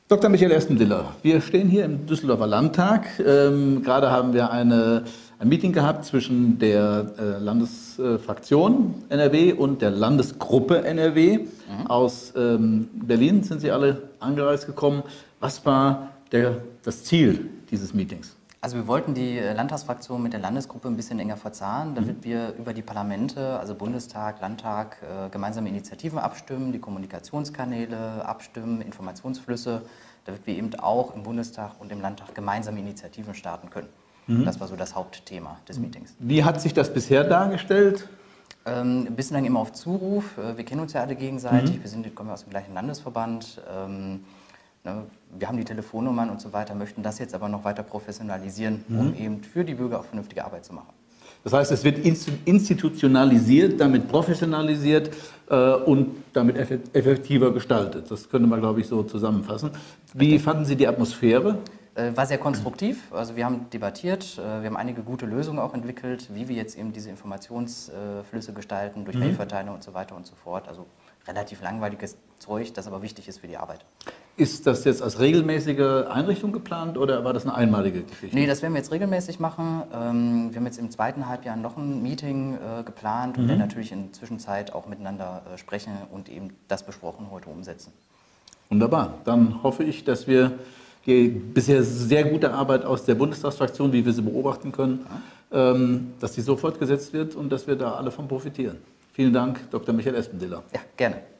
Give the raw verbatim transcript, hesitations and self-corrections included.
Doktor Michael Espendiller, wir stehen hier im Düsseldorfer Landtag. Ähm, gerade haben wir eine, ein Meeting gehabt zwischen der äh, Landesfraktion N R W und der Landesgruppe N R W. Mhm. Aus ähm, Berlin sind Sie alle angereist gekommen. Was war der, das Ziel dieses Meetings? Also wir wollten die Landtagsfraktion mit der Landesgruppe ein bisschen enger verzahnen, damit mhm. wir über die Parlamente, also Bundestag, Landtag, äh, gemeinsame Initiativen abstimmen, die Kommunikationskanäle abstimmen, Informationsflüsse, damit wir eben auch im Bundestag und im Landtag gemeinsame Initiativen starten können. Mhm. Das war so das Hauptthema des Meetings. Wie hat sich das bisher dargestellt? Ähm, bislang immer auf Zuruf. Wir kennen uns ja alle gegenseitig, mhm. wir sind, kommen aus dem gleichen Landesverband. Ähm, Wir haben die Telefonnummern und so weiter, möchten das jetzt aber noch weiter professionalisieren, mhm. um eben für die Bürger auch vernünftige Arbeit zu machen. Das heißt, es wird institutionalisiert, damit professionalisiert äh, und damit effektiver gestaltet. Das könnte man, glaube ich, so zusammenfassen. Wie fanden Sie die Atmosphäre? Äh, war sehr konstruktiv. Also wir haben debattiert, äh, wir haben einige gute Lösungen auch entwickelt, wie wir jetzt eben diese Informationsflüsse gestalten, durch mhm. Mailverteiler und so weiter und so fort. Also relativ langweiliges Zeug, das aber wichtig ist für die Arbeit. Ist das jetzt als regelmäßige Einrichtung geplant oder war das eine einmalige Geschichte? Nee, das werden wir jetzt regelmäßig machen. Ähm, wir haben jetzt im zweiten Halbjahr noch ein Meeting äh, geplant und mhm. werden natürlich in der Zwischenzeit auch miteinander äh, sprechen und eben das Besprochene heute umsetzen. Wunderbar. Dann hoffe ich, dass wir die bisher sehr gute Arbeit aus der Bundestagsfraktion, wie wir sie beobachten können, ja. ähm, dass die so fortgesetzt wird und dass wir da alle von profitieren. Vielen Dank, Doktor Michael Espendiller. Ja, gerne.